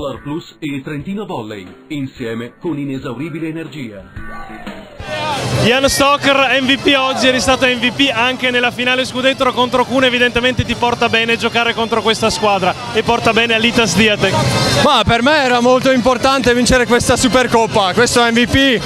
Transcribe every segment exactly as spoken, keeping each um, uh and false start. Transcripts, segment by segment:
Star Plus e Trentino Volley, insieme con inesauribile energia. Jan Stoker M V P oggi, eri stato M V P anche nella finale scudetto contro Cuneo, evidentemente ti porta bene giocare contro questa squadra e porta bene all'Itas Diatec. Ma per me era molto importante vincere questa Supercoppa, questo M V P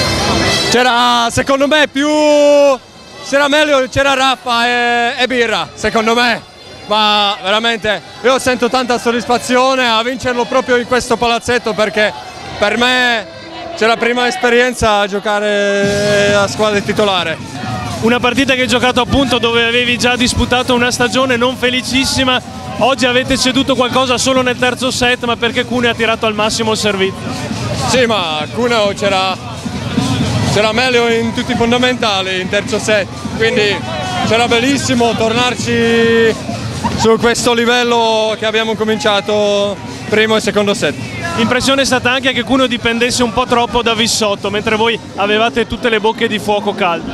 c'era secondo me più, c'era meglio, c'era Raffa e, e Birra secondo me, ma veramente io sento tanta soddisfazione a vincerlo proprio in questo palazzetto perché per me c'è la prima esperienza a giocare a squadra titolare. Una partita che hai giocato appunto dove avevi già disputato una stagione non felicissima, oggi avete ceduto qualcosa solo nel terzo set, ma perché Cuneo ha tirato al massimo il servizio? Sì, ma Cuneo c'era meglio in tutti i fondamentali in terzo set, quindi c'era bellissimo tornarci su questo livello che abbiamo cominciato primo e secondo set. L'impressione è stata anche che Cuneo dipendesse un po' troppo da Vissotto, mentre voi avevate tutte le bocche di fuoco calde.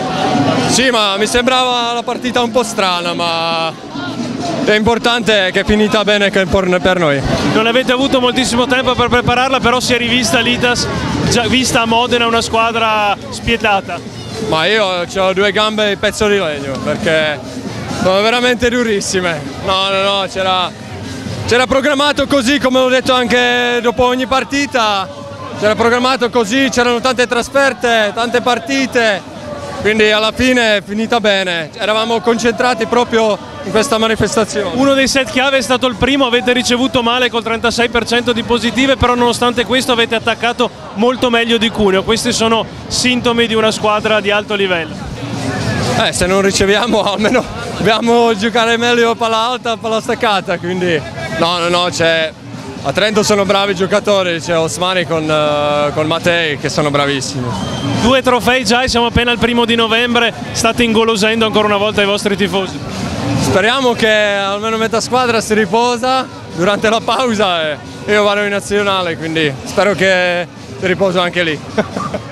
Sì, ma mi sembrava la partita un po' strana, ma è importante che è finita bene per noi. Non avete avuto moltissimo tempo per prepararla, però si è rivista l'Itas, già vista a Modena, una squadra spietata. Ma io ho due gambe di pezzo di legno, perché sono veramente durissime. No, no, no, c'era... C'era programmato così, come ho detto anche dopo ogni partita, c'era programmato così, c'erano tante trasferte, tante partite, quindi alla fine è finita bene, eravamo concentrati proprio in questa manifestazione. Uno dei set chiave è stato il primo, avete ricevuto male col trentasei per cento di positive, però nonostante questo avete attaccato molto meglio di Cuneo, questi sono sintomi di una squadra di alto livello. Eh, se non riceviamo almeno dobbiamo giocare meglio palla alta, palla staccata, quindi... No, no, no, c'è... A Trento sono bravi giocatori, c'è Osmani con, uh, con Mattei che sono bravissimi. Due trofei già e siamo appena al primo di novembre, state ingolosendo ancora una volta i vostri tifosi. Speriamo che almeno metà squadra si riposa durante la pausa e io vado in nazionale, quindi spero che si riposa anche lì.